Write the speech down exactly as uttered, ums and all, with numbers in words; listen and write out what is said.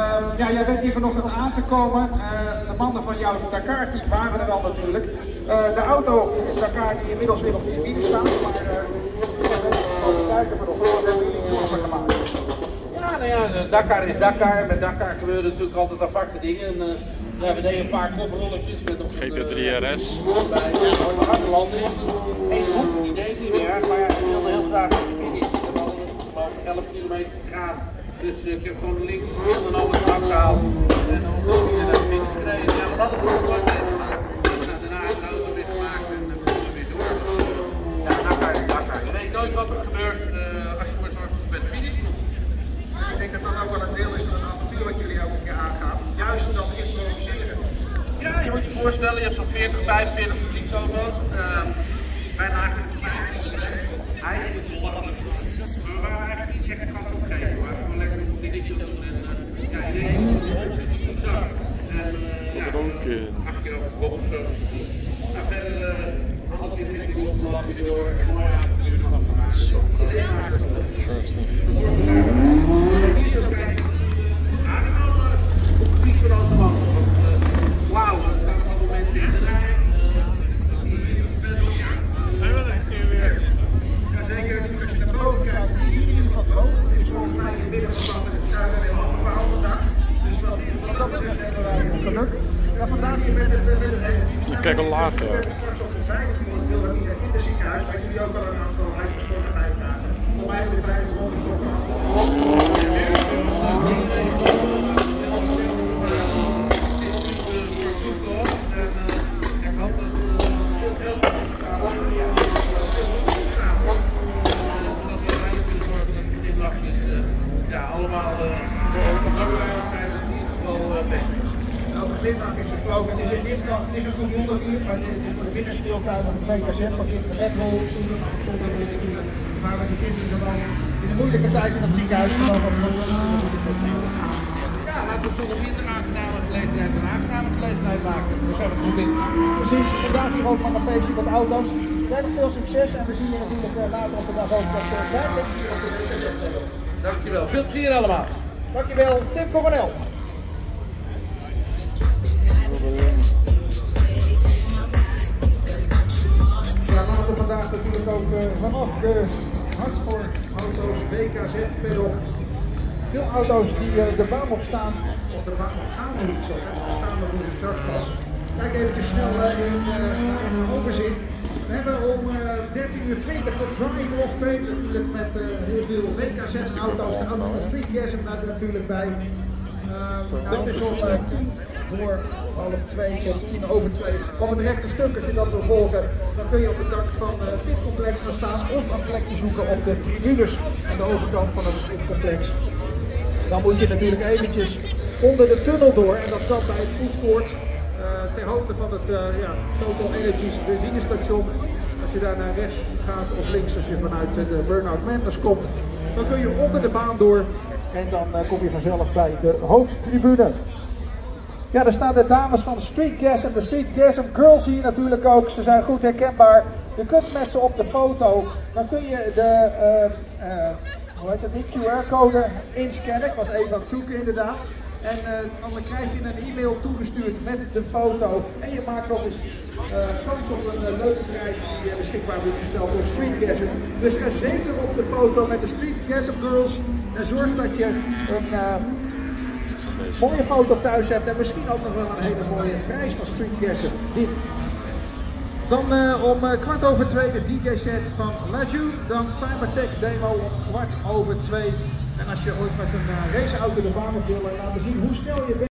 Uh, ja, jij bent hier vanochtend aangekomen. Uh, de mannen van jouw Dakar-team waren er al natuurlijk. Uh, de auto Dakar die inmiddels weer op vier wielen staat, maar uh, kijken vanochtend, wat hebben jullie voor gemaakt? Ja, nou ja, Dakar is Dakar. Met Dakar gebeuren natuurlijk altijd aparte dingen. En, uh, ja, we deden een paar koprolletjes met nog G T drie R S. Bij een harde landing. Eén goed idee niet meer, maar ja, ik wilde heel graag naar de finish. We hadden geloof ik elf kilometer gegaan. Dus uh, ik heb gewoon links en alles afgehaald. En dan ook weer naar de finish gereden. Ja, we hadden gewoon nooit mee gemaakt. Nou, daarna is de auto weer gemaakt en dan uh, we weer door. Ja, Dakar is Dakar. Je weet nooit wat er gebeurt uh, als je maar zorgt dat je bij de finish komt. Ik denk dat dat ook wel een deel is van het avontuur wat jullie elke keer aangaan. Juist dan improviseren. Ja, je moet je voorstellen, je hebt zo'n veertig, vijfenveertig publieksauto's. Uh, bijna eigenlijk eigenlijk we waren eigenlijk niet echt gas op geven. We waren gewoon lekker die dingen doen en uh, ja, iedereen is zo. En uh, ja, acht keer over de kop of zo. Nou, verder uh, altijd in de kop, een lapje door en een mooie avontuur ervan gemaakt. First and wauw, er staan allemaal mensen in de rij. Ja, zeker als je naar boven kijkt, die zie je in ieder geval hoog. Het is volgens mij in het midden van het zuiden en half verhaal vandaag. Dus wat dat betreft hebben wij geluk. Ja, vandaag is het het kijk al laag, ja. Straks op de vijf, ik wil dat niet in het ziekenhuis, maar jullie ook al een aantal huisverzorgdheid vragen. Voor mij hebben de vijf gewoon ja, allemaal uh, zijn ze in ieder geval uh, weg. Over de glimlach is gesproken. Het is in dit geval, het is een goed onderuur, maar het is voor de binnenspeeltuin van de twee cassette van kinderen met rolstoelen, zonder rolstoelen. Waar we de kinderen gewoon in de moeilijke tijd in het ziekenhuis gewoon op ja, laten we zonder minder aangename gelegenheid een aangename gelegenheid maken. Daar zijn we goed in. Precies, vandaag hier ook nog een feestje met auto's. Jij nog veel succes en we zien je natuurlijk later op de dag ook dat wij dit hier op de cassette hebben. Dankjewel, veel plezier allemaal. Dankjewel, Tim Coronel. Ja, laten we vandaag natuurlijk ook uh, vanaf de Hart voor Auto's W K Z pedal. Veel auto's die uh, de baan op staan, of de baan op gaan moet zetten, staan we doen ze straks pas. Kijk eventjes snel uh, in uh, een overzicht. We hebben om uh, dertien uur twintig de Drive Log V natuurlijk met uh, heel veel W K Z auto's. De auto's van Street Gasm daar natuurlijk bij. Uh, dat is om uh, tien voor half twee, tot tien over twee. Op het rechte stuk, als je dat wil volgen, dan kun je op het dak van uh, dit complex gaan staan of een plekje zoeken op de tribunes aan de overkant van het complex. Dan moet je natuurlijk eventjes onder de tunnel door en dat kan bij het foodcourt uh, ter hoogte van het uh, ja, Total Energies benzinestation. Als je daar naar rechts gaat of links als je vanuit de Burnout Madness komt, dan kun je onder de baan door en dan uh, kom je vanzelf bij de hoofdtribune. Ja, daar staan de dames van Street Gasm, de Street Gasm Girls hier natuurlijk ook. Ze zijn goed herkenbaar. Je kunt met ze op de foto. Dan kun je de uh, uh, hoe heet dat, die Q R-code inscannen. Ik was even aan het zoeken inderdaad. En uh, dan krijg je een e-mail toegestuurd met de foto. En je maakt nog eens uh, kans op een uh, leuke prijs die uh, beschikbaar wordt gesteld door Street Gasm. Dus ga zeker op de foto met de Street Gasm Girls. En zorg dat je een uh, mooie foto thuis hebt. En misschien ook nog wel een hele mooie prijs van Street Gasm wint. Dan uh, om uh, kwart over twee de D J-set van Laju. Dan Time Attack demo om kwart over twee. En als je ooit met een uh, raceauto de baan op wil laten zien hoe snel je bent.